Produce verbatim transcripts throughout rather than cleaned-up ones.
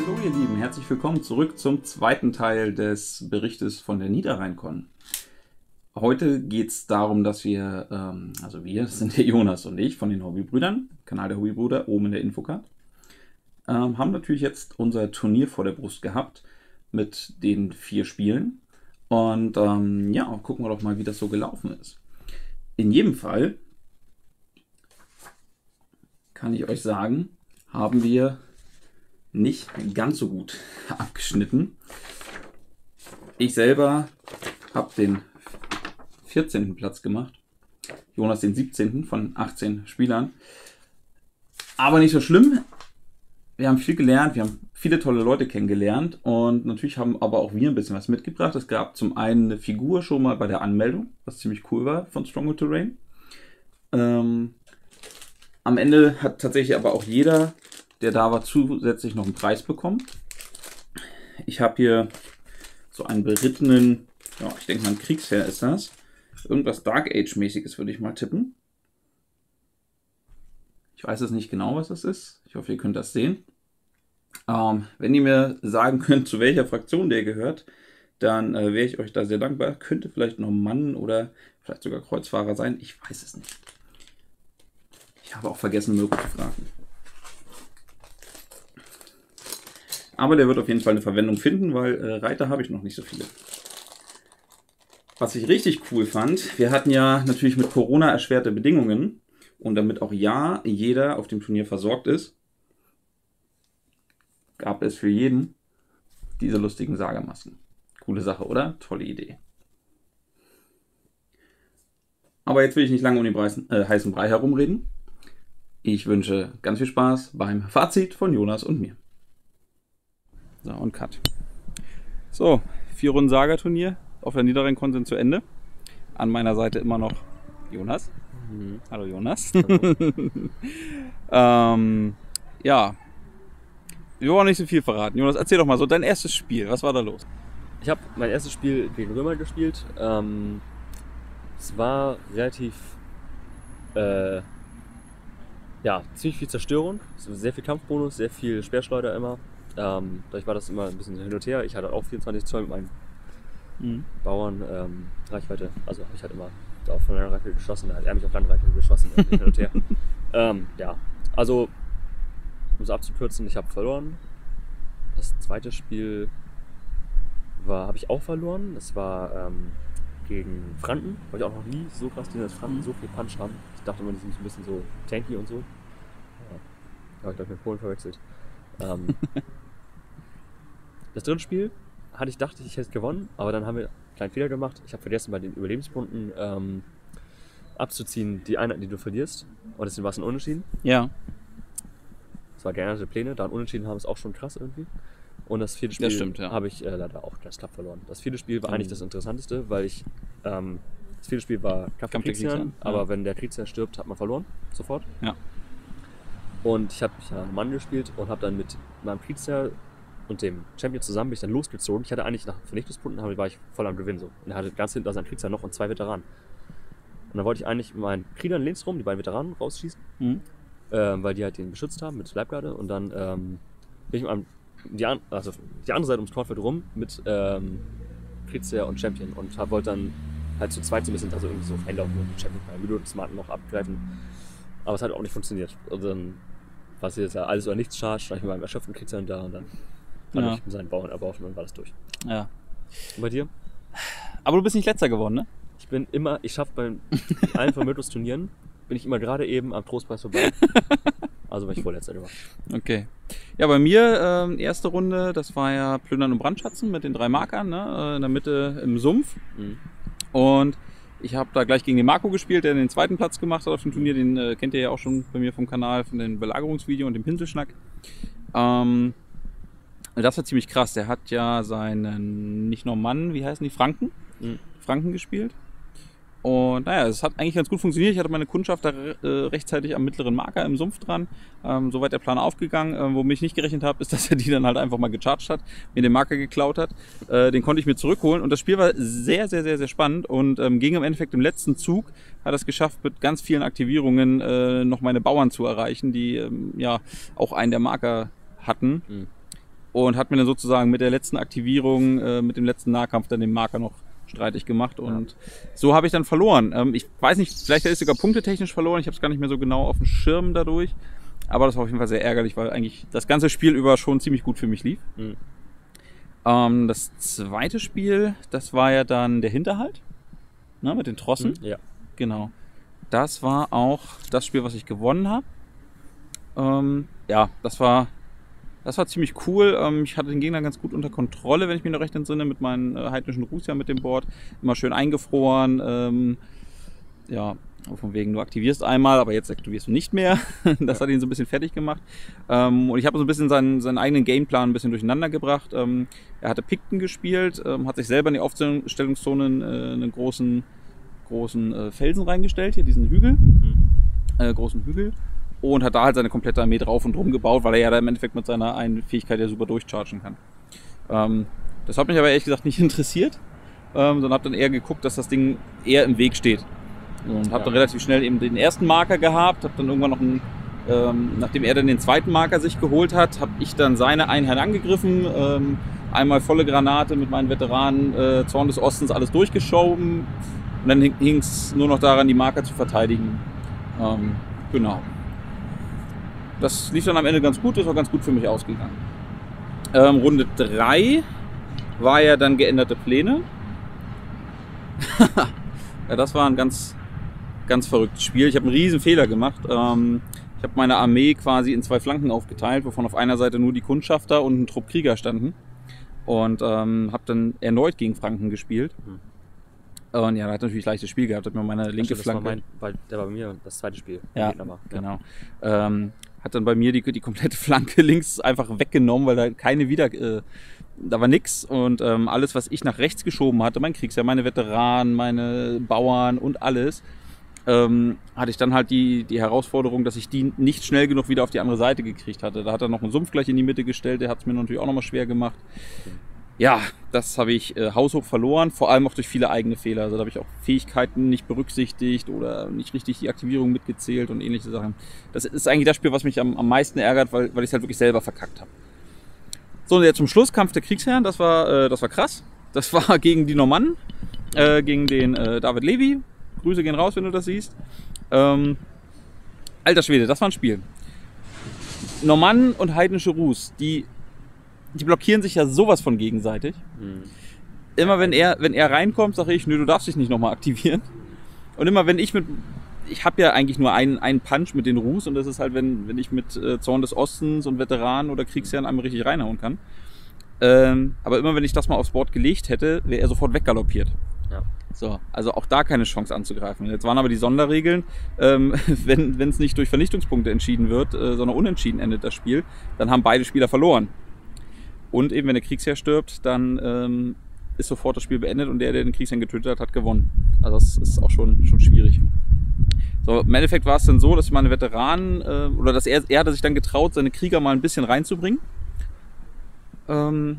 Hallo ihr Lieben, herzlich willkommen zurück zum zweiten Teil des Berichtes von der Niederrhein-Con. Heute geht es darum, dass wir, ähm, also wir, das sind der Jonas und ich von den Hobbybrüdern, Kanal der Hobbybrüder, oben in der Infocard, ähm, haben natürlich jetzt unser Turnier vor der Brust gehabt mit den vier Spielen. Und ähm, ja, gucken wir doch mal, wie das so gelaufen ist. In jedem Fall kann ich euch sagen, haben wir nicht ganz so gut abgeschnitten. Ich selber habe den vierzehnten Platz gemacht, Jonas den siebzehnten von achtzehn Spielern. Aber nicht so schlimm. Wir haben viel gelernt, wir haben viele tolle Leute kennengelernt und natürlich haben aber auch wir ein bisschen was mitgebracht. Es gab zum einen eine Figur schon mal bei der Anmeldung, was ziemlich cool war von Stronghold Terrain. Ähm, am Ende hat tatsächlich aber auch jeder, der da war, zusätzlich noch einen Preis bekommen. Ich habe hier so einen berittenen, ja, ich denke mal ein Kriegsherr ist das. Irgendwas Dark Age-mäßiges würde ich mal tippen. Ich weiß es nicht genau, was das ist. Ich hoffe, ihr könnt das sehen. Ähm, wenn ihr mir sagen könnt, zu welcher Fraktion der gehört, dann äh, wäre ich euch da sehr dankbar. Könnte vielleicht noch Mann oder vielleicht sogar Kreuzfahrer sein. Ich weiß es nicht. Ich habe auch vergessen, Mirko zu fragen. Aber der wird auf jeden Fall eine Verwendung finden, weil äh, Reiter habe ich noch nicht so viele. Was ich richtig cool fand, wir hatten ja natürlich mit Corona erschwerte Bedingungen. Und damit auch ja jeder auf dem Turnier versorgt ist, gab es für jeden diese lustigen Sagermasken. Coole Sache, oder? Tolle Idee. Aber jetzt will ich nicht lange um den Preisen, äh, heißen Brei herumreden. Ich wünsche ganz viel Spaß beim Fazit von Jonas und mir. So, und Cut. So, vier Runden Saga-Turnier auf der Niederrhein-Con sind zu Ende. An meiner Seite immer noch Jonas. Mhm. Hallo Jonas. Hallo. ähm, ja, wir wollen nicht so viel verraten. Jonas, erzähl doch mal so dein erstes Spiel. Was war da los? Ich habe mein erstes Spiel gegen Römer gespielt. Ähm, es war relativ, äh, ja, ziemlich viel Zerstörung. Sehr viel Kampfbonus, sehr viel Speerschleuder immer. Ähm, dadurch war das immer ein bisschen hin und her. Ich hatte auch vierundzwanzig Zoll mit meinen mhm. Bauern ähm, Reichweite. Also habe ich halt immer auf Landreichweite geschossen, da hat er mich auf Landreichweite geschossen, hin und her. ähm, ja, also, um es abzukürzen, ich habe verloren. Das zweite Spiel war, habe ich auch verloren. Das war ähm, gegen Franken. Habe ich auch noch nie so krass gesehen, dass Franken so viel Punch haben. Ich dachte immer, die sind ein bisschen so tanky und so. Ja, habe ich glaube mit Polen verwechselt. Ähm, das dritte Spiel hatte ich, dachte ich, ich hätte gewonnen, aber dann haben wir einen kleinen Fehler gemacht. Ich habe vergessen, bei den Überlebenspunkten ähm, abzuziehen, die Einheiten, die du verlierst. Und deswegen war es ein Unentschieden. Ja. Das war geänderte Pläne. Da ein Unentschieden haben, ist auch schon krass irgendwie. Und das vierte Spiel stimmt, ja. habe ich äh, leider auch ganz knapp verloren. Das vierte Spiel war mhm. eigentlich das Interessanteste, weil ich, ähm, das vierte Spiel war Kampf der Kriegsherren, aber ja. wenn der Kriegsherr stirbt, hat man verloren, sofort. Ja. Und ich habe ich hab einen Mann gespielt und habe dann mit meinem Kriegsherr und dem Champion zusammen bin ich dann losgezogen. Ich hatte eigentlich nach Vernichtungspunkten, aber war ich voll am Gewinn so. Und er hatte ganz hinten seinen Kriegsherr noch und zwei Veteranen. Und dann wollte ich eigentlich mit meinen Kriegern links rum, die beiden Veteranen, rausschießen, mhm. ähm, weil die halt den beschützt haben mit Leibgarde. Und dann ähm, bin ich mit einem, die, an, also die andere Seite ums Torfeld rum mit ähm, Kriegsherr und Champion und hab, wollte dann halt zu zweit so ein bisschen, also irgendwie so reinlaufen und Champion bei Minuten noch abgreifen. Aber es hat auch nicht funktioniert. Also dann war es jetzt ja alles oder nichts Charge, stand ich mit meinem erschöpften Kriegsherr da und dann ja. ich mit seinen Bauern erbaut und dann war das durch. Ja. Und bei dir? Aber du bist nicht letzter geworden, ne? Ich bin immer, ich schaffe bei allen Vermögensturnieren, bin ich immer gerade eben am Trostpreis vorbei. Also bin ich vorletzter gemacht. Okay. Ja, bei mir, äh, erste Runde, das war ja Plündern und Brandschatzen mit den drei Markern, ne? In der Mitte im Sumpf. Mhm. Und ich habe da gleich gegen den Marco gespielt, der den zweiten Platz gemacht hat auf dem Turnier. Den äh, kennt ihr ja auch schon bei mir vom Kanal, von dem Belagerungsvideo und dem Pinselschnack. Ähm, das war ziemlich krass. Der hat ja seinen, nicht Normannen, wie heißen die, Franken? Mhm. Franken gespielt. Und naja, es hat eigentlich ganz gut funktioniert. Ich hatte meine Kundschaft da äh, rechtzeitig am mittleren Marker im Sumpf dran. Ähm, soweit der Plan aufgegangen. Ähm, womit ich nicht gerechnet habe, ist, dass er die dann halt einfach mal gecharged hat, mir den Marker geklaut hat. Äh, den konnte ich mir zurückholen. Und das Spiel war sehr, sehr, sehr, sehr spannend. Und ähm, ging im Endeffekt im letzten Zug, hat es geschafft, mit ganz vielen Aktivierungen äh, noch meine Bauern zu erreichen, die ähm, ja auch einen der Marker hatten. Mhm. und hat mir dann sozusagen mit der letzten Aktivierung, äh, mit dem letzten Nahkampf dann den Marker noch streitig gemacht und ja. so habe ich dann verloren. Ähm, ich weiß nicht, vielleicht hätte ich sogar punktetechnisch verloren, ich habe es gar nicht mehr so genau auf dem Schirm dadurch, aber das war auf jeden Fall sehr ärgerlich, weil eigentlich das ganze Spiel über schon ziemlich gut für mich lief. Mhm. Ähm, das zweite Spiel, das war ja dann der Hinterhalt, ne, mit den Trossen. Mhm, ja. Genau. Das war auch das Spiel, was ich gewonnen habe. Ähm, ja, das war, das war ziemlich cool. Ähm, ich hatte den Gegner ganz gut unter Kontrolle, wenn ich mich noch recht entsinne, mit meinen äh, heidnischen Ruß ja mit dem Board. Immer schön eingefroren. Ähm, ja, von wegen, du aktivierst einmal, aber jetzt aktivierst du nicht mehr. Das ja. hat ihn so ein bisschen fertig gemacht. Ähm, und ich habe so ein bisschen seinen, seinen eigenen Gameplan ein bisschen durcheinander gebracht. Ähm, er hatte Pikten gespielt, ähm, hat sich selber in die Aufstellungszonen äh, einen großen, großen äh, Felsen reingestellt, hier diesen Hügel, mhm. äh, großen Hügel. Und hat da halt seine komplette Armee drauf und drum gebaut, weil er ja da im Endeffekt mit seiner einen Fähigkeit ja super durchchargen kann. Ähm, das hat mich aber ehrlich gesagt nicht interessiert, ähm, sondern habe dann eher geguckt, dass das Ding eher im Weg steht. Und habe ja. dann relativ schnell eben den ersten Marker gehabt, habe dann irgendwann noch einen, ähm, nachdem er dann den zweiten Marker sich geholt hat, habe ich dann seine Einheit angegriffen, ähm, einmal volle Granate mit meinen Veteranen, äh, Zorn des Ostens, alles durchgeschoben und dann hing es nur noch daran, die Marker zu verteidigen. Ähm, genau. Das lief dann am Ende ganz gut, das war ganz gut für mich ausgegangen. Ähm, Runde drei war ja dann geänderte Pläne. Ja, das war ein ganz, ganz verrücktes Spiel. Ich habe einen riesen Fehler gemacht. Ähm, ich habe meine Armee quasi in zwei Flanken aufgeteilt, wovon auf einer Seite nur die Kundschafter und ein Trupp Krieger standen. Und ähm, habe dann erneut gegen Franken gespielt. Mhm. Und ja, da hat natürlich ein leichtes Spiel gehabt. Hat mir meine linke das Flanke. War mein, weil der war bei mir das zweite Spiel. Ja, war, genau. Ja. Ähm, hat dann bei mir die, die komplette Flanke links einfach weggenommen, weil da keine wieder, äh, da war nix und ähm, alles, was ich nach rechts geschoben hatte, mein Kriegsheer, meine Veteranen, meine Bauern und alles, ähm, hatte ich dann halt die, die Herausforderung, dass ich die nicht schnell genug wieder auf die andere Seite gekriegt hatte. Da hat er noch einen Sumpf gleich in die Mitte gestellt, der hat es mir natürlich auch nochmal schwer gemacht. Ja, das habe ich äh, haushoch verloren, vor allem auch durch viele eigene Fehler. Also da habe ich auch Fähigkeiten nicht berücksichtigt oder nicht richtig die Aktivierung mitgezählt und ähnliche Sachen. Das ist eigentlich das Spiel, was mich am, am meisten ärgert, weil, weil ich es halt wirklich selber verkackt habe. So, und jetzt zum Schluss, Kampf der Kriegsherren, das war, äh, das war krass. Das war gegen die Normannen, äh, gegen den äh, David Levy. Grüße gehen raus, wenn du das siehst. Ähm, alter Schwede, das war ein Spiel. Normannen und heidnische Ruß, die... Die blockieren sich ja sowas von gegenseitig. Hm. Immer wenn er, wenn er reinkommt, sage ich, nö, du darfst dich nicht nochmal aktivieren. Und immer wenn ich mit, ich habe ja eigentlich nur einen, einen Punch mit den Ruß und das ist halt, wenn, wenn ich mit äh, Zorn des Ostens und Veteranen oder Kriegsherren einmal richtig reinhauen kann. Ähm, aber immer wenn ich das mal aufs Board gelegt hätte, wäre er sofort weggaloppiert. Ja. So, also auch da keine Chance anzugreifen. Jetzt waren aber die Sonderregeln, ähm, wenn es nicht durch Vernichtungspunkte entschieden wird, äh, sondern unentschieden endet das Spiel, dann haben beide Spieler verloren. Und eben, wenn der Kriegsherr stirbt, dann ähm, ist sofort das Spiel beendet und der, der den Kriegsherrn getötet hat, hat gewonnen. Also das ist auch schon, schon schwierig. So, im Endeffekt war es dann so, dass meine Veteranen, äh, oder dass er, er hatte sich dann getraut, seine Krieger mal ein bisschen reinzubringen. Ähm,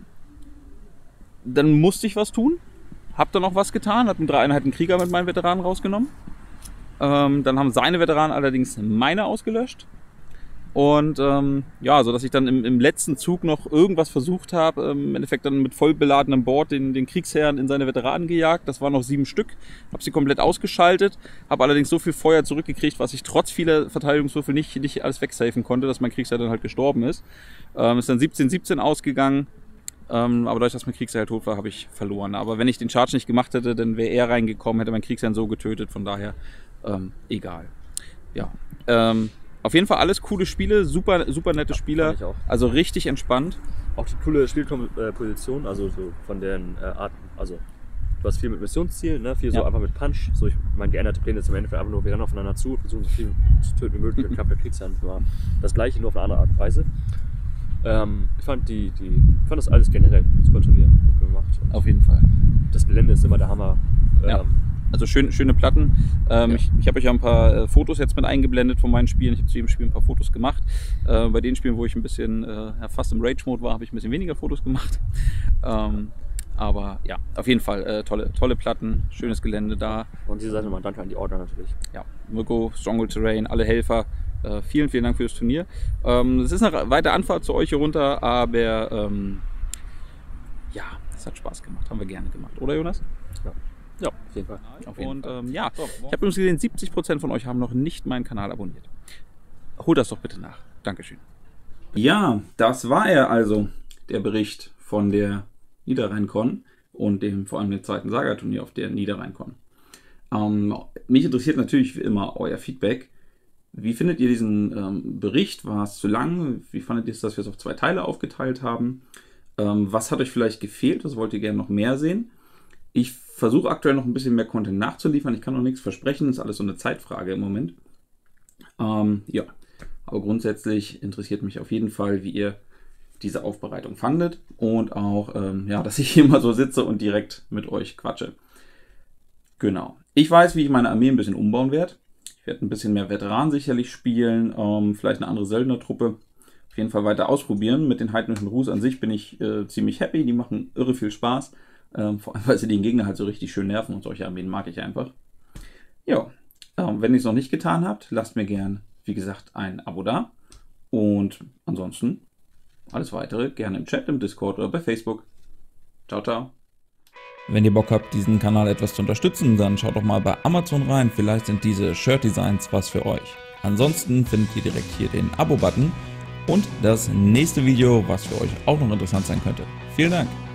dann musste ich was tun, hab dann auch was getan, hab mit drei Einheiten Krieger mit meinen Veteranen rausgenommen. Ähm, dann haben seine Veteranen allerdings meine ausgelöscht. Und ähm, ja, so dass ich dann im, im letzten Zug noch irgendwas versucht habe, ähm, im Endeffekt dann mit voll beladenem Board den, den Kriegsherren in seine Veteranen gejagt. Das waren noch sieben Stück, habe sie komplett ausgeschaltet, habe allerdings so viel Feuer zurückgekriegt, was ich trotz vieler Verteidigungswürfel nicht, nicht alles wegsafen konnte, dass mein Kriegsherr dann halt gestorben ist. Ähm, ist dann siebzehn siebzehn ausgegangen, ähm, aber dadurch, dass mein Kriegsherr halt tot war, habe ich verloren. Aber wenn ich den Charge nicht gemacht hätte, dann wäre er reingekommen, hätte mein Kriegsherrn so getötet, von daher ähm, egal. Ja, ähm, auf jeden Fall alles coole Spiele, super, super nette ja, Spieler, also richtig entspannt. Auch die coole Spielposition, also so von den äh, Arten, also du hast viel mit Missionszielen, ne? Viel so ja. einfach mit Punch. So, ich meine, geänderte Pläne ist im Endeffekt einfach nur, wir rennen aufeinander zu, versuchen so viel zu töten wie möglich, Kampf der Kriegsherren war das gleiche, nur auf eine andere Art und Weise. Ähm, ich fand die, die, ich fand das alles generell super Turnier gemacht. Und auf jeden Fall. Das Gelände ist immer der Hammer. Ähm, ja. Also schön, schöne Platten. Ähm, ja. Ich, ich habe euch ja ein paar äh, Fotos jetzt mit eingeblendet von meinen Spielen. Ich habe zu jedem Spiel ein paar Fotos gemacht. Äh, bei den Spielen, wo ich ein bisschen äh, ja, fast im Rage-Mode war, habe ich ein bisschen weniger Fotos gemacht. Ähm, aber ja, auf jeden Fall äh, tolle, tolle Platten, schönes Gelände da. Und diese Seite mal danke an die Order natürlich. Ja, Mirko, Stronghold Terrain, alle Helfer. äh, vielen, vielen Dank für das Turnier. Ähm, es ist eine weite Anfahrt zu euch hier runter, aber ähm, ja, es hat Spaß gemacht. Haben wir gerne gemacht. Oder, Jonas? Ja, ja auf jeden Fall. Auf jeden Und Fall. Ähm, ja, ich habe übrigens gesehen, siebzig Prozent von euch haben noch nicht meinen Kanal abonniert. Holt das doch bitte nach. Dankeschön. Ja, das war er also, der Bericht von der Niederrhein-Con und dem vor allem dem zweiten Saga-Turnier auf der Niederrhein-Con. Ähm, mich interessiert natürlich wie immer euer Feedback. Wie findet ihr diesen ähm, Bericht? War es zu lang? Wie fandet ihr es, dass wir es auf zwei Teile aufgeteilt haben? Ähm, was hat euch vielleicht gefehlt? Was wollt ihr gerne noch mehr sehen? Ich versuche aktuell noch ein bisschen mehr Content nachzuliefern. Ich kann noch nichts versprechen. Das ist alles so eine Zeitfrage im Moment. Ähm, ja, aber grundsätzlich interessiert mich auf jeden Fall, wie ihr diese Aufbereitung fandet und auch, ähm, ja, dass ich hier mal so sitze und direkt mit euch quatsche. Genau. Ich weiß, wie ich meine Armee ein bisschen umbauen werde. Ich werde ein bisschen mehr Veteranen sicherlich spielen, ähm, vielleicht eine andere Söldnertruppe. Auf jeden Fall weiter ausprobieren. Mit den heidnischen Rus an sich bin ich äh, ziemlich happy. Die machen irre viel Spaß. Ähm, vor allem, weil sie den Gegner halt so richtig schön nerven und solche Armeen mag ich einfach. Ja, ähm, wenn ihr es noch nicht getan habt, lasst mir gern, wie gesagt, ein Abo da. Und ansonsten alles weitere gerne im Chat, im Discord oder bei Facebook. Ciao, ciao. Wenn ihr Bock habt, diesen Kanal etwas zu unterstützen, dann schaut doch mal bei Amazon rein. Vielleicht sind diese Shirt-Designs was für euch. Ansonsten findet ihr direkt hier den Abo-Button und das nächste Video, was für euch auch noch interessant sein könnte. Vielen Dank.